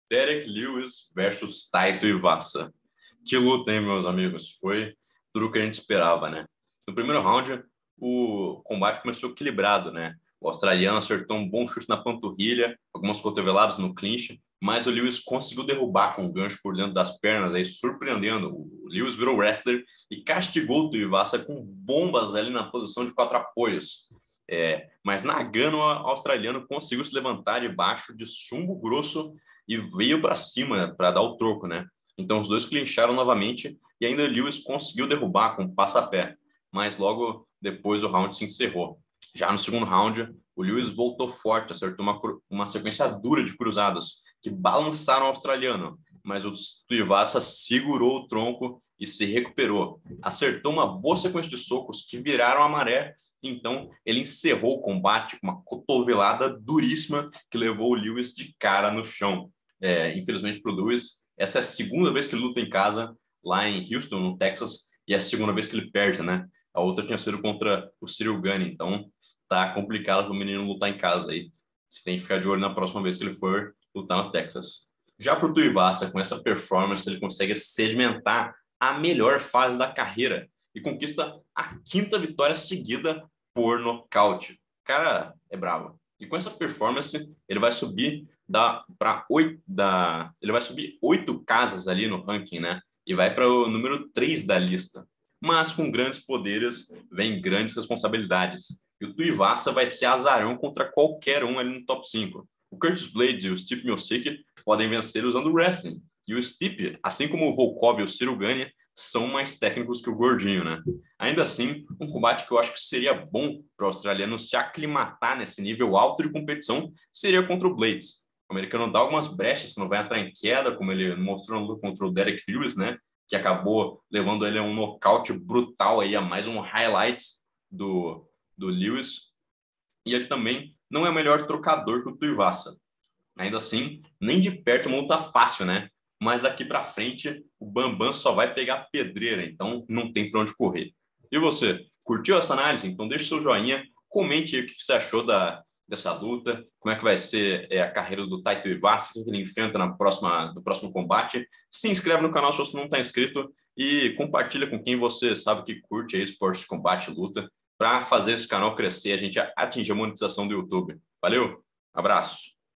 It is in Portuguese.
Derek Lewis versus Taito Iwasa. Que luta, hein, meus amigos? Foi tudo o que a gente esperava, né? No primeiro round, o combate começou equilibrado, né? O australiano acertou um bom chute na panturrilha, algumas cotoveladas no clinch, mas o Lewis conseguiu derrubar com um gancho por dentro das pernas, aí surpreendendo. O Lewis virou wrestler e castigou o Tuivasa com bombas ali na posição de 4 apoios. Mas Nagano, o australiano, conseguiu se levantar debaixo de chumbo grosso e veio para cima para dar o troco, né? Então os dois clincharam novamente e ainda Lewis conseguiu derrubar com um passapé, mas logo depois o round se encerrou. Já no segundo round, o Lewis voltou forte, acertou uma sequência dura de cruzadas que balançaram o australiano, mas o Tuivasa segurou o tronco e se recuperou. Acertou uma boa sequência de socos que viraram a maré. Então, ele encerrou o combate com uma cotovelada duríssima que levou o Lewis de cara no chão. Infelizmente para o Lewis, essa é a segunda vez que ele luta em casa, lá em Houston, no Texas, e é a segunda vez que ele perde, né? A outra tinha sido contra o Cyril Gane, então tá complicado para o menino lutar em casa aí. Você tem que ficar de olho na próxima vez que ele for lutar no Texas. Já para o Tuivasa, com essa performance, ele consegue sedimentar a melhor fase da carreira e conquista a 5ª vitória seguida por nocaute. O cara é bravo. E com essa performance, ele vai subir ele vai subir 8 casas ali no ranking, né? E vai para o número 3 da lista. Mas com grandes poderes vem grandes responsabilidades. E o Tuivasa vai ser azarão contra qualquer um ali no top 5. O Curtis Blaydes e o Stipe Miocic podem vencer usando o wrestling. E o Stipe, assim como o Volkov e o Cyril Gane, são mais técnicos que o Gordinho, né? Ainda assim, um combate que eu acho que seria bom para o australiano se aclimatar nesse nível alto de competição seria contra o Blaydes. O americano dá algumas brechas, que não vai entrar em queda, como ele mostrou no luta contra o Derek Lewis, né? Que acabou levando ele a um nocaute brutal aí, a mais um highlight do Lewis. E ele também não é o melhor trocador que o Tuivasa. Ainda assim, nem de perto uma luta fácil, né? Mas daqui para frente, o Bambam só vai pegar pedreira, então não tem para onde correr. E você, curtiu essa análise? Então deixe seu joinha, comente aí o que você achou dessa luta, como é que vai ser a carreira do Taito Iwasa, quem ele enfrenta no próximo combate. Se inscreve no canal se você não está inscrito e compartilha com quem você sabe que curte aí esporte de combate e luta para fazer esse canal crescer e a gente atingir a monetização do YouTube. Valeu, abraço!